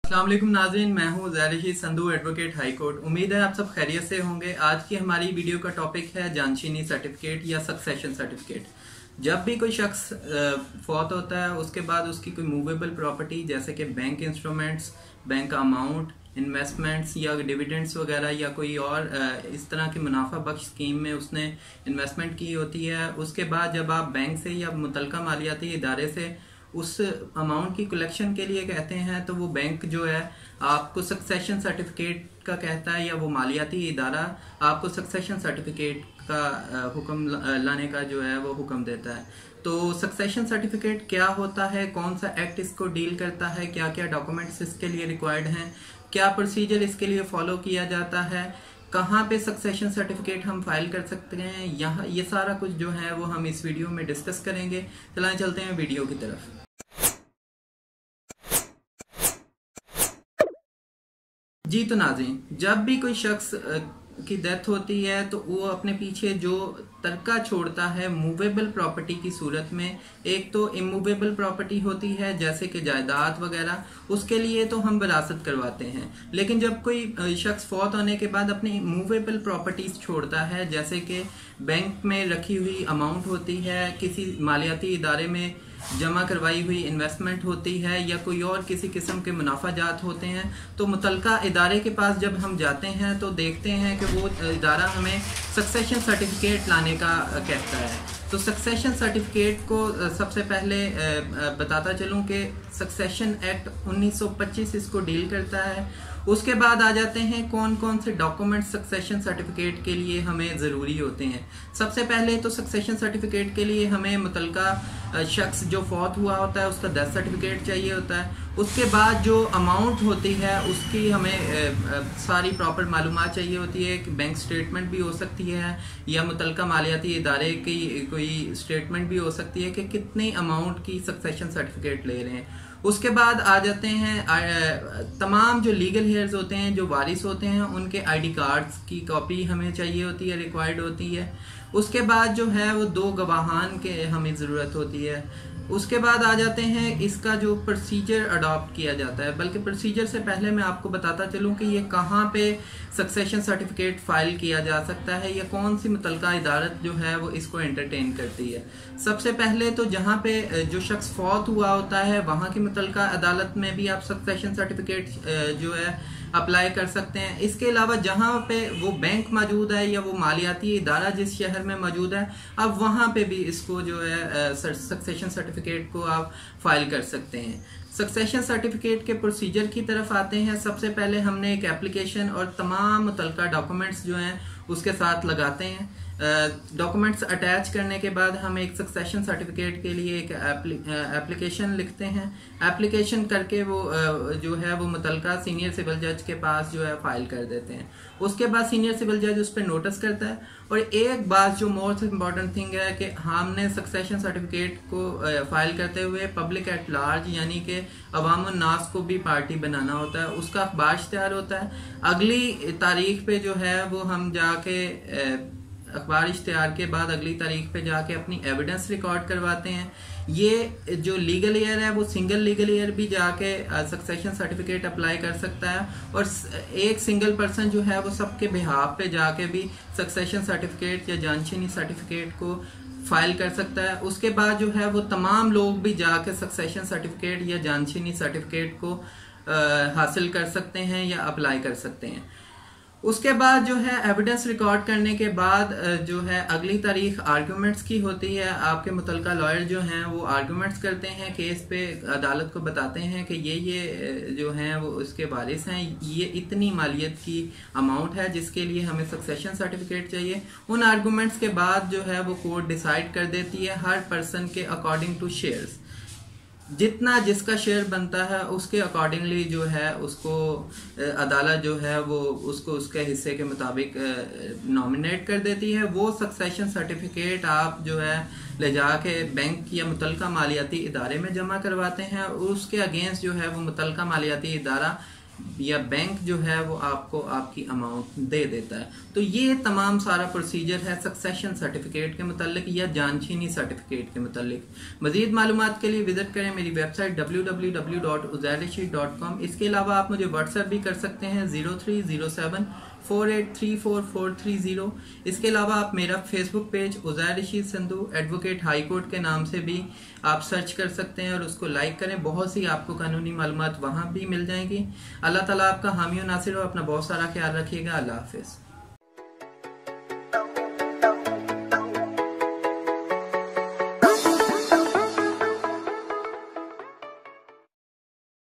अस्सलाम वालेकुम नाज़रीन, मैं हूँ Zair Sandhu, advocate high court. उम्मीद है आप सब खैरियत से होंगे। आज की हमारी वीडियो का टॉपिक है जानशीनी सर्टिफिकेट या सक्सेशन सर्टिफिकेट। जब भी कोई शख्स फौत होता है उसके बाद उसकी कोई मूवेबल प्रॉपर्टी जैसे कि bank instruments, bank amount, investments या डिविडेंड्स वगैरह या कोई और इस तरह की मुनाफा बख्श स्कीम में उसने इन्वेस्टमेंट की होती है, उसके बाद जब आप बैंक से या मुतलका मालियाती इदारे से उस अमाउंट की कलेक्शन के लिए कहते हैं तो वो बैंक जो है आपको सक्सेशन सर्टिफिकेट का कहता है या वो मालियाती इदारा आपको सक्सेशन सर्टिफिकेट का हुक्म लाने का जो है वो हुक्म देता है। तो सक्सेशन सर्टिफिकेट क्या होता है, कौन सा एक्ट इसको डील करता है, क्या क्या डॉक्यूमेंट्स इसके लिए रिक्वायर्ड हैं, क्या प्रोसीजर इसके लिए फॉलो किया जाता है, कहाँ पे सक्सेशन सर्टिफिकेट हम फाइल कर सकते हैं, यहाँ ये सारा कुछ जो है वो हम इस वीडियो में डिस्कस करेंगे। चलाएं चलते हैं वीडियो की तरफ। जी तो नाज़रीन, जब भी कोई शख्स की डेथ होती है तो वो अपने पीछे जो तरका छोड़ता है मूवेबल प्रॉपर्टी की सूरत में, एक तो इमूवेबल प्रॉपर्टी होती है जैसे कि जायदाद वगैरह, उसके लिए तो हम विरासत करवाते हैं। लेकिन जब कोई शख्स फौत होने के बाद अपनी मूवेबल प्रॉपर्टीज छोड़ता है जैसे कि बैंक में रखी हुई अमाउंट होती है, किसी मालियाती इदारे में जमा करवाई हुई इन्वेस्टमेंट होती है या कोई और किसी किस्म के मुनाफाजात होते हैं, तो मुतलका इदारे के पास जब हम जाते हैं तो देखते हैं कि वो इदारा हमें सक्सेशन सर्टिफिकेट लाने का कहता है। तो सक्सेशन सर्टिफिकेट को सबसे पहले बताता चलूं कि सक्सेशन एक्ट 1925 इसको डील करता है। उसके बाद आ जाते हैं कौन कौन से डॉक्यूमेंट सक्सेशन सर्टिफिकेट के लिए हमें ज़रूरी होते हैं। सबसे पहले तो सक्सेशन सर्टिफिकेट के लिए हमें मुतलका शख्स जो फौत हुआ होता है उसका डेथ सर्टिफिकेट चाहिए होता है। उसके बाद जो अमाउंट होती है उसकी हमें सारी प्रॉपर मालूमात चाहिए होती है कि बैंक स्टेटमेंट भी हो सकती है या मुतलका मालियाती इदारे की कोई स्टेटमेंट भी हो सकती है कि कितनी अमाउंट की सक्सेशन सर्टिफिकेट ले रहे हैं। उसके बाद आ जाते हैं तमाम जो लीगल हेयर्स होते हैं, जो वारिस होते हैं, उनके आईडी कार्ड्स की कॉपी हमें चाहिए होती है, रिक्वायर्ड होती है। उसके बाद जो है वो 2 गवाहान के हमें ज़रूरत होती है। उसके बाद आ जाते हैं इसका जो प्रोसीजर अडॉप्ट किया जाता है, बल्कि प्रोसीजर से पहले मैं आपको बताता चलूं कि ये कहाँ पे सक्सेशन सर्टिफिकेट फाइल किया जा सकता है या कौन सी मुतलका इदारत जो है वो इसको एंटरटेन करती है। सबसे पहले तो जहाँ पे जो शख्स फौत हुआ होता है वहाँ की मुतलका अदालत में भी आप सक्सेशन सर्टिफिकेट जो है अप्लाई कर सकते हैं। इसके अलावा जहाँ पे वो बैंक मौजूद है या वो मालियाती इदारा जिस शहर में मौजूद है, अब वहाँ पे भी इसको जो है सक्सेशन सर्टिफिकेट को आप फाइल कर सकते हैं। सक्सेशन सर्टिफिकेट के प्रोसीजर की तरफ आते हैं। सबसे पहले हमने एक एप्लीकेशन और तमाम मुतलका डॉक्यूमेंट्स जो हैं उसके साथ लगाते हैं। डॉक्यूमेंट्स अटैच करने के बाद हम एक सक्सेशन सर्टिफिकेट के लिए एक एप्लीकेशन लिखते हैं। एप्लीकेशन करके वो जो है वो मुतलका सीनियर सिविल जज के पास जो है फाइल कर देते हैं। उसके बाद सीनियर सिविल जज उस पर नोटिस करता है। और एक बात जो मोस्ट इम्पॉर्टेंट थिंग है कि हमने सक्सेशन सर्टिफिकेट को फाइल करते हुए पब्लिक एट लार्ज यानी कि अवाम नास को भी पार्टी बनाना होता है। उसका अखबार इश्तिहार होता है। अगली तारीख पे जो है वो हम जाके अखबार इश्तिहार के बाद अगली तारीख पे जाके अपनी एविडेंस रिकॉर्ड करवाते हैं। ये जो लीगल ईयर है वो सिंगल लीगल ईयर भी जाके सक्सेशन सर्टिफिकेट अप्लाई कर सकता है और एक सिंगल पर्सन जो है वो सबके बिहाफ पे जाके भी सक्सेशन सर्टिफिकेट या जानशीनी सर्टिफिकेट को फाइल कर सकता है। उसके बाद जो है वो तमाम लोग भी जाके सक्सेशन सर्टिफिकेट या जानशीनी सर्टिफिकेट को हासिल कर सकते हैं या अप्लाई कर सकते हैं। उसके बाद जो है एविडेंस रिकॉर्ड करने के बाद जो है अगली तारीख आर्गुमेंट्स की होती है। आपके मुतलका लॉयर जो हैं वो आर्गुमेंट्स करते हैं केस पे, अदालत को बताते हैं कि ये जो हैं वो उसके वारिस हैं, ये इतनी मालियत की अमाउंट है जिसके लिए हमें सक्सेशन सर्टिफिकेट चाहिए। उन आर्गुमेंट्स के बाद जो है वो कोर्ट डिसाइड कर देती है हर पर्सन के अकॉर्डिंग टू शेयर्स, जितना जिसका शेयर बनता है उसके अकॉर्डिंगली जो है उसको अदालत जो है वो उसको उसके हिस्से के मुताबिक नॉमिनेट कर देती है। वो सक्सेशन सर्टिफिकेट आप जो है ले जाके बैंक या मुतलका मालियाती इदारे में जमा करवाते हैं और उसके अगेंस्ट जो है वो मुतलका मालियाती इदारा या बैंक जो है वो आपको आपकी अमाउंट दे देता है। तो ये तमाम सारा प्रोसीजर है सक्सेशन सर्टिफिकेट के मुतालिक या जानशीनी सर्टिफिकेट के मुतालिक। मजीद मालूमात के लिए विजिट करें मेरी वेबसाइट www.uzairrashid.com। इसके अलावा आप मुझे व्हाट्सएप भी कर सकते हैं 030748344330। इसके अलावा आप मेरा Facebook page Uzair Rashid Sandhu advocate high court के नाम से भी आप सर्च कर सकते हैं और उसको लाइक करें। बहुत सी आपको कानूनी मालूमात वहां भी मिल जाएंगी। अल्लाह ताला आपका हामी और नासिर हो। अपना बहुत सारा ख्याल रखिएगा। अल्लाह हाफिज।